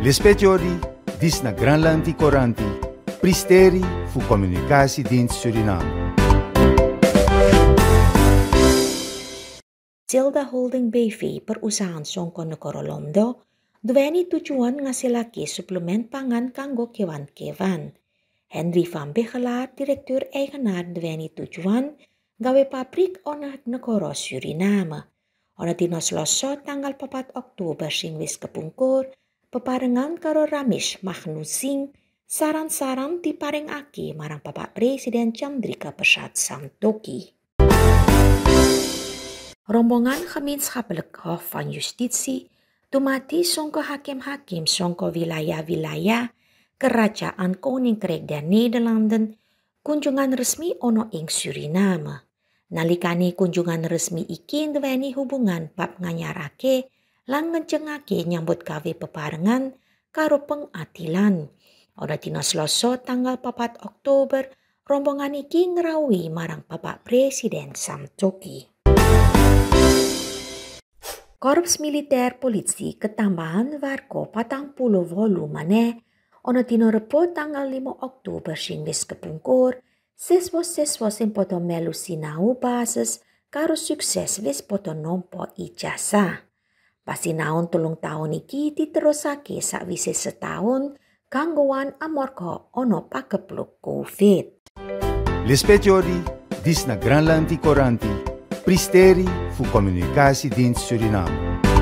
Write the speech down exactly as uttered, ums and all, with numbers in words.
L'espetiori, dis na Granlandi Coranti, pristeri fu Communicatiedienst Suriname. Zelda Holding B V perusahaan songko negara Londo duweni tujuan ngasilake suplemen pangan kanggo kewan-kewan. Henry van Begelaar, direktur eigenaar duweni tujuan gawe pabrik ana negara Suriname. Ana dina Selasa tanggal papat Oktober sing wis kepungkur, peparengan karo Ramesh Magnusing, saran-saran diparingake marang Bapak Presiden Chandrika Persad Santokhi. Rombongan gemeenschappelijk Hof van Justitie dumati songko hakim-hakim songko wilayah-wilayah Kerajaan Koninkrijk der Nederlanden kunjungan resmi ono ing Suriname. Nalikane kunjungan resmi iki nduweni hubungan bab nganyarake lan ngencengake nyambut gawe peparengan karo pengadilan. Ana dina Selasa tanggal papat Oktober, rombongan iki ngrawuhi marang Bapak Presiden Santokhi. Korps Militer Polisi ketambahan warga patang puluh wolu maneh ana dina Rebo tanggal lima Oktober sing wis kepungkur, siswa-siswa sing padha melu sinau basis karo sukses wis padha nampa ijazah. Pasinaon telung taun iki diterusake sakwise setahun gangguan amarga ana pagebluk Covid. L'espetiori, dis na Granlandi Coranti, pristeri fu Communicatiedienst Suriname.